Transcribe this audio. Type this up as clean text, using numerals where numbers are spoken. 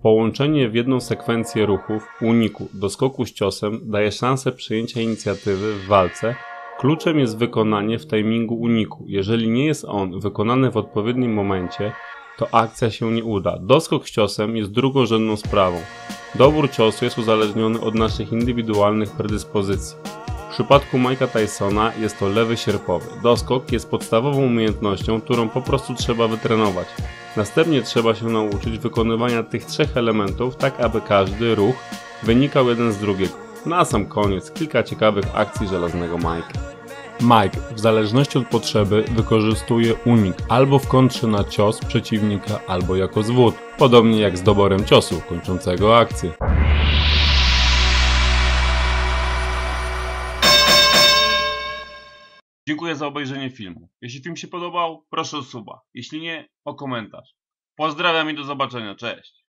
Połączenie w jedną sekwencję ruchów, uniku do skoku z ciosem daje szansę przejęcia inicjatywy w walce. Kluczem jest wykonanie w timingu uniku. Jeżeli nie jest on wykonany w odpowiednim momencie, to akcja się nie uda. Doskok z ciosem jest drugorzędną sprawą. Dobór ciosu jest uzależniony od naszych indywidualnych predyspozycji. W przypadku Mike'a Tysona jest to lewy sierpowy. Doskok jest podstawową umiejętnością, którą po prostu trzeba wytrenować. Następnie trzeba się nauczyć wykonywania tych trzech elementów, tak aby każdy ruch wynikał jeden z drugiego. Na sam koniec kilka ciekawych akcji żelaznego Mike'a. Mike, w zależności od potrzeby, wykorzystuje unik albo w kontrze na cios przeciwnika, albo jako zwód, podobnie jak z doborem ciosu kończącego akcję. Dziękuję za obejrzenie filmu. Jeśli film się podobał, proszę o suba. Jeśli nie, o komentarz. Pozdrawiam i do zobaczenia. Cześć!